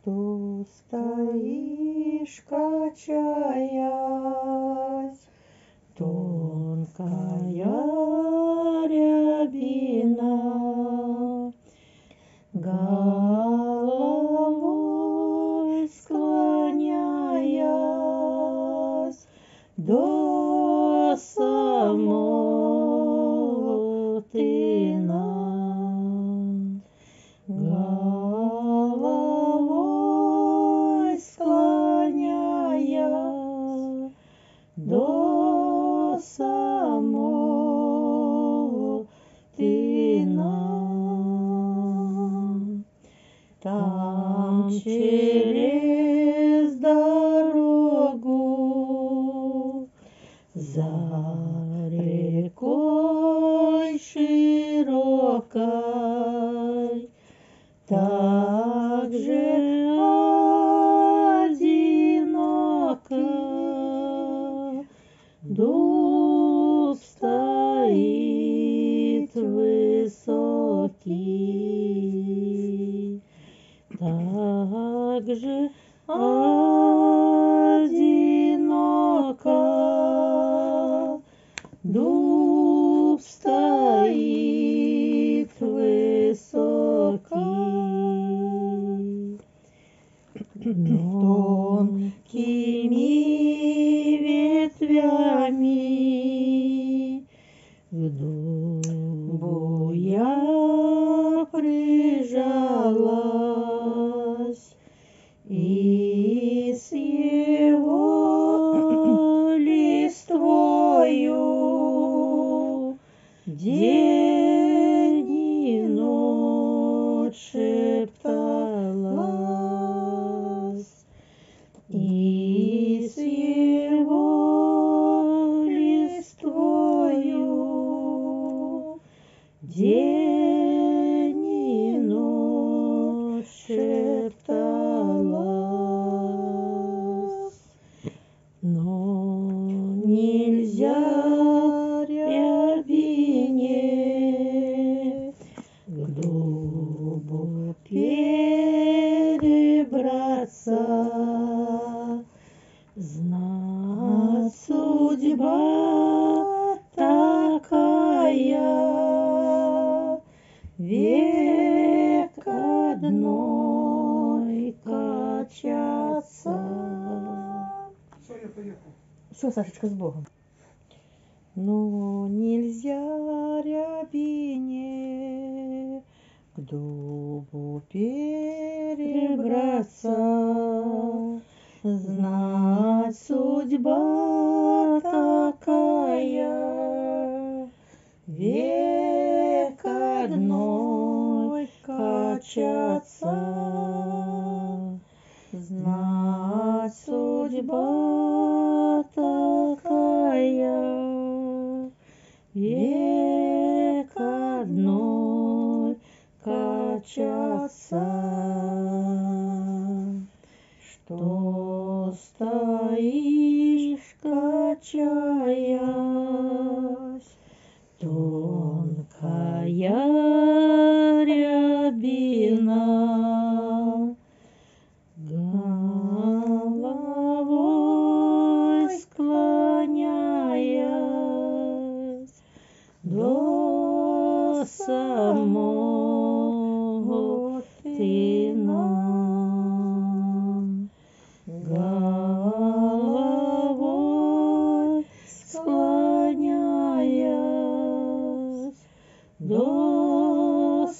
Что стоишь, качаясь, тонкая рябина, головой склоняясь до самоты нам. Головой склоняясь до самоты нам. Там через дорогу за рекой широкой также одиноко дуб стоит высокий, также одиноко дуб стоит высокий. Тонкими ветвями к дубу я прижалась, и с его листвою день и ночь шепталась, и с его листвою день и ночь шепталась. Но нельзя рябине к дубу перебраться, знать судьба такая, век одной качаться. Все, Сашечка, с Богом. Но нельзя рябине к дубу перебраться, знать судьба такая, век одной качаться, знать судьба такая, век одной качаться. Что стоишь, качаясь, тонкая рябина, головой склоняясь до самоты нам. Головой склоняясь до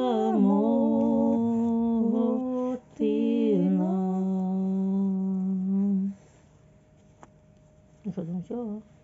самоты нам. Ну что, думаю, все.